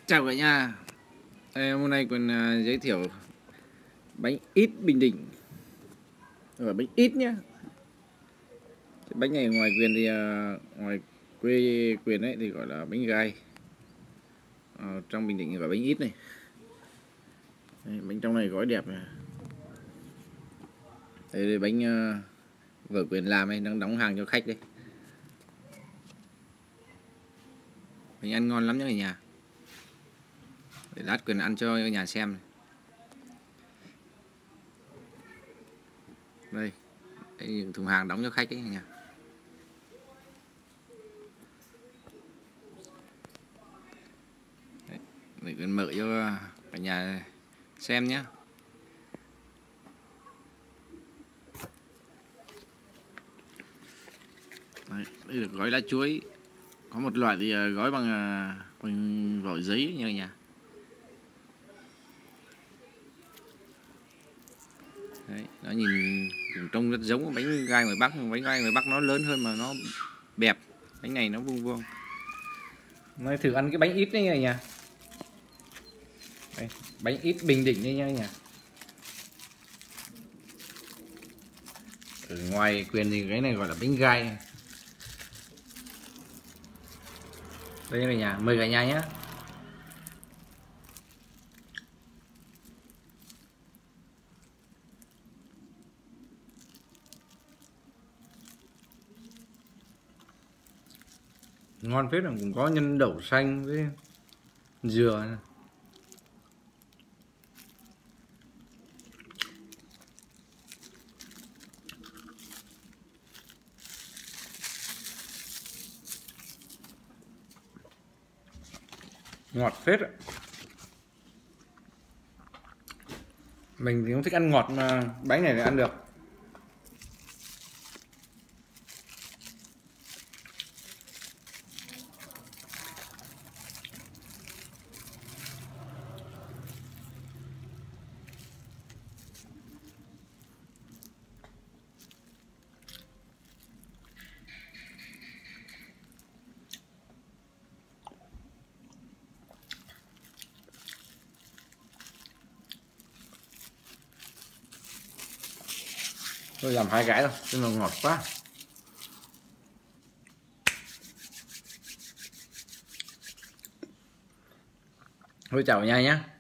Chào cả nhà. Hôm nay còn giới thiệu bánh ít Bình Định, gọi là bánh ít nhá. Cái bánh này ngoài quyền thì ngoài quê quyền ấy thì gọi là bánh gai. Trong Bình Định thì gọi bánh ít này. Đây, bánh trong này gói đẹp này. Đây bánh vợ quyền làm ấy, đang đóng hàng cho khách đây. Bánh ăn ngon lắm nhá cả nhà. Để lát quyền ăn cho nhà xem này. Đây thùng hàng đóng cho khách đấy cả nhà. Để quyền mở cho cả nhà xem nhé. Đây là gói lá chuối. Có một loại thì gói bằng vỏ giấy như nhà. Đấy, nó nhìn trông rất giống bánh gai ngoài Bắc, bánh gai ngoài Bắc nó lớn hơn mà nó bẹp, bánh này nó vuông vuông. Nói thử ăn cái bánh ít đấy nha. Đây, bánh ít Bình Định đây nha. Ở ngoài quyền thì cái này gọi là bánh gai. Đây cả nhà, mời cả nhà nhé. Ngon phết, là cũng có nhân đậu xanh với dừa này. Ngọt phết ạ. Mình thì không thích ăn ngọt mà bánh này thì ăn được. Tôi làm 2 cái thôi, chứ nó ngọt quá. Thôi chào cả nhà nhé.